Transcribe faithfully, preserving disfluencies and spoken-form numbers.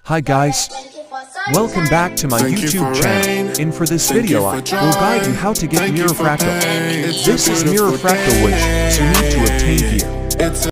Hi guys, welcome back to my YouTube channel, and for this video I will guide you how to get mirror fractal. This is mirror fractal which you need to obtain here.